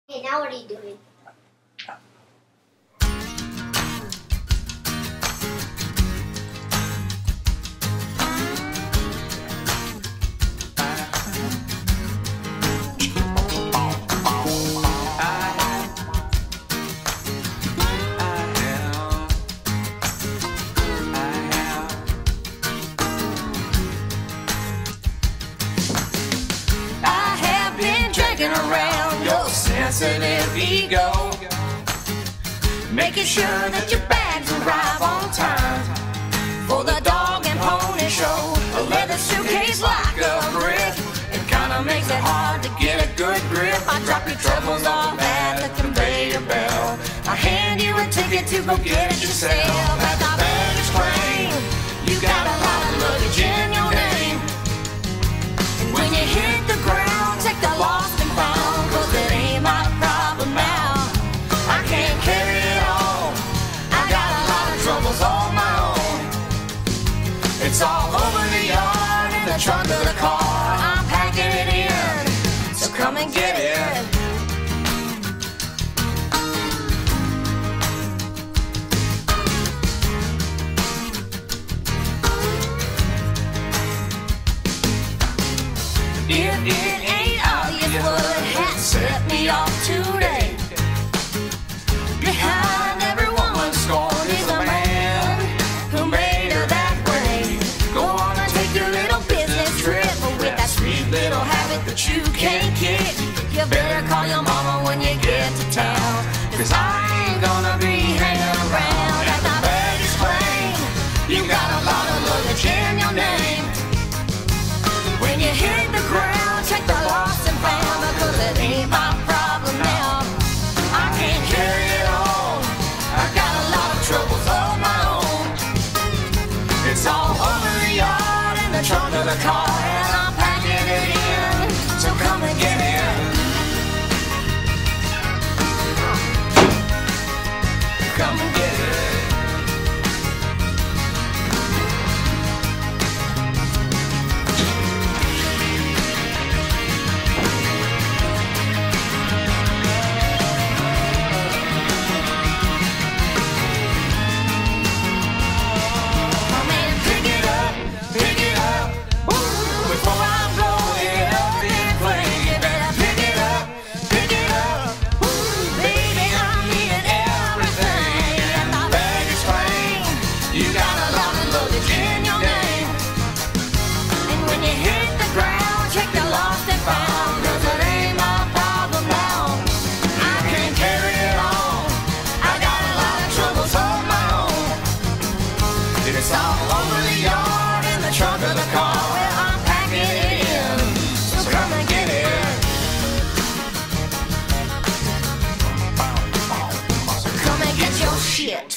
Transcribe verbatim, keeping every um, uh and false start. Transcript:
Hey, now what are you doing? Around your sensitive ego, making sure that your bags arrive on time for the dog and pony show. A leather suitcase like a brick, it kinda makes it hard to get a good grip. I drop your troubles off at the conveyor belt. I hand you a ticket to go get it yourself. At the baggage claim, you got a lot of luggage in your name. And when you hit the ground, take the lost and found, 'cause it ain't my problem now. I can't carry it all, I got a lot of troubles on my own. It's all over the yard in the trunk of the car. I'm packing it in, so come and get it. If it ain't obvious what has set me off today, behind every woman's scorn is a man who made her that way. Go on and take your little business trip with that sweet little habit that you can't kick. You better call your mama when you get to town, 'cause I ain't gonna be hanging around at the baggage claim. You got a lot of luggage in your name. When you hit the ground, check the lost and found, because it ain't my problem now. I can't carry it all, I got a lot of troubles of my own. It's all over the yard in the trunk of the car, and I'm packing it in, so come and get in. Come and get it. It's all over the yard in the trunk of the car, where I'm packing it in, so come and get it. So come and get your shit.